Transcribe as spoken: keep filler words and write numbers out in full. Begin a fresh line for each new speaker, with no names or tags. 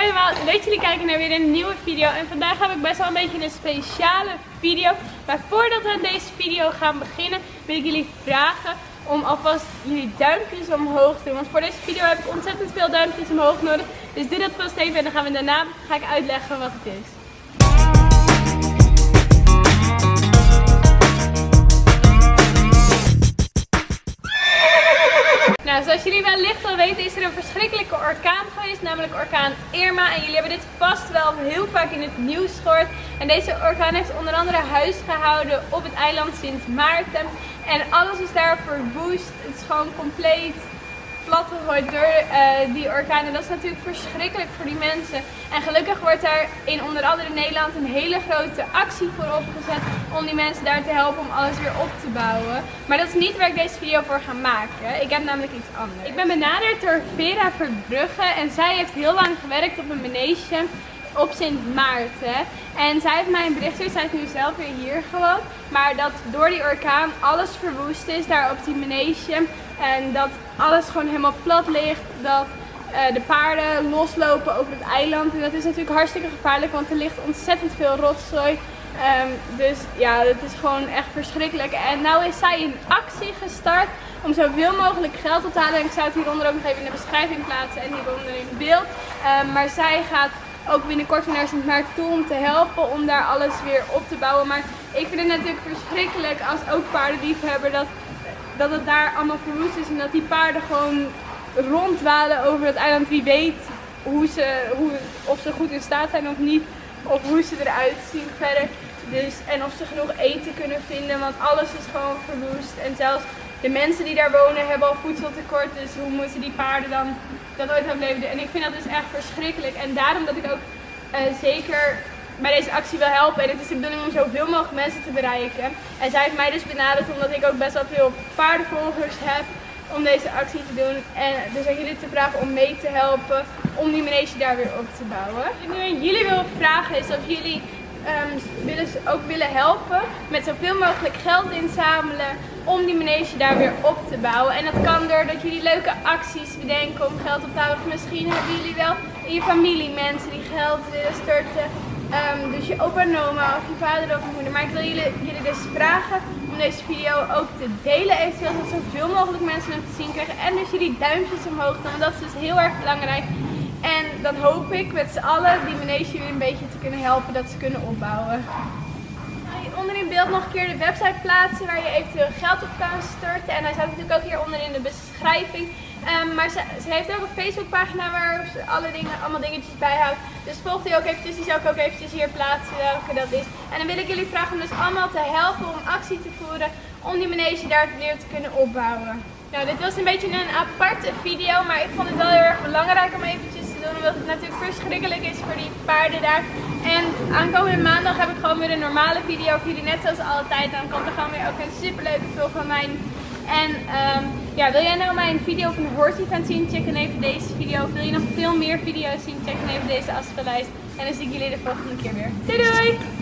Hoi allemaal, leuk dat jullie kijken naar weer een nieuwe video. En vandaag heb ik best wel een beetje een speciale video. Maar voordat we aan deze video gaan beginnen, wil ik jullie vragen om alvast jullie duimpjes omhoog te doen. Want voor deze video heb ik ontzettend veel duimpjes omhoog nodig. Dus doe dat vast even en dan gaan we daarna ga ik uitleggen wat het is. Nou, zoals jullie wellicht al weten is er een verschrikkelijke orkaan geweest, namelijk orkaan Irma. En jullie hebben dit vast wel heel vaak in het nieuws gehoord. En deze orkaan heeft onder andere huis gehouden op het eiland Sint Maarten. En alles is daar verwoest. Het is gewoon compleet plat gegooid door uh, die orkaan. En dat is natuurlijk verschrikkelijk voor die mensen. En gelukkig wordt daar in onder andere Nederland een hele grote actie voor opgezet om die mensen daar te helpen om alles weer op te bouwen. Maar dat is niet waar ik deze video voor ga maken. Ik heb namelijk iets anders. Ik ben benaderd door Vera Verbrugge en zij heeft heel lang gewerkt op een manege op Sint Maarten. En zij heeft mij een bericht gestuurd, zij is nu zelf weer hier gewoon. Maar dat door die orkaan alles verwoest is daar op die manege. En dat alles gewoon helemaal plat ligt. Dat uh, de paarden loslopen over het eiland. En dat is natuurlijk hartstikke gevaarlijk, want er ligt ontzettend veel rotzooi. Um, dus ja, het is gewoon echt verschrikkelijk. En nou is zij een actie gestart om zoveel mogelijk geld op te halen. En ik zou het hieronder ook nog even in de beschrijving plaatsen en hieronder in beeld. Um, maar zij gaat ook binnenkort naar Sint Maarten toe om te helpen om daar alles weer op te bouwen. Maar ik vind het natuurlijk verschrikkelijk als ook paardenliefhebber dat, dat het daar allemaal verwoest is. En dat die paarden gewoon ronddwalen over het eiland. Wie weet hoe ze, hoe, of ze goed in staat zijn of niet. Of hoe ze eruit zien verder. Dus, en of ze genoeg eten kunnen vinden. Want alles is gewoon verwoest. En zelfs de mensen die daar wonen hebben al voedseltekort. Dus hoe moeten die paarden dan dat ooit overleven? En ik vind dat dus echt verschrikkelijk. En daarom dat ik ook uh, zeker bij deze actie wil helpen. En het is de bedoeling om zoveel mogelijk mensen te bereiken. En zij heeft mij dus benaderd omdat ik ook best wel veel paardenvolgers heb om deze actie te doen. En dus aan jullie te vragen om mee te helpen om die manege daar weer op te bouwen. Wat ik nu aan jullie wil vragen is of jullie um, willen, ook willen helpen met zoveel mogelijk geld inzamelen om die manege daar weer op te bouwen. En dat kan doordat jullie leuke acties bedenken om geld op te houden. Of misschien hebben jullie wel in je familie mensen die geld willen storten. Um, dus je opa en oma of je vader of je moeder. Maar ik wil jullie, jullie dus vragen om deze video ook te delen. Eventueel dat zoveel mogelijk mensen hem te zien krijgen. En dus jullie duimpjes omhoog doen. Want dat is dus heel erg belangrijk. En dan hoop ik met z'n allen die manege jullie een beetje te kunnen helpen dat ze kunnen opbouwen. Onder in beeld nog een keer de website plaatsen waar je eventueel geld op kan storten. En hij staat natuurlijk ook hieronder in de beschrijving. Um, maar ze, ze heeft ook een Facebookpagina waar ze alle dingen, allemaal dingetjes bijhoudt. Dus volg die ook eventjes, die zal ik ook eventjes hier plaatsen welke dat is. En dan wil ik jullie vragen om dus allemaal te helpen om actie te voeren om die manege daar weer te kunnen opbouwen. Nou, dit was een beetje een aparte video, maar ik vond het wel heel erg belangrijk om eventjes te doen. Omdat het natuurlijk verschrikkelijk is voor die paarden daar. En aankomende maandag heb ik gewoon weer een normale video voor jullie, net zoals altijd. Dan komt er gewoon weer ook een superleuke vlog van mij. En um, ja, wil jij nou mijn video van de horse event zien? Check dan even deze video. Of wil je nog veel meer video's zien? Check dan even deze afspeellijst. En dan zie ik jullie de volgende keer weer. Doei doei!